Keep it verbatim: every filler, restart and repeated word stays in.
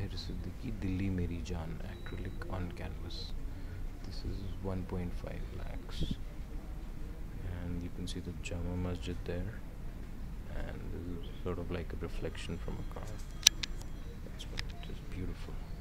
Tahir Siddiqui, Dilli Meri Jaan, acrylic on canvas. This is one point five lakhs, and you can see the Jama Masjid there, and this is sort of like a reflection from a car. That's what it is, beautiful.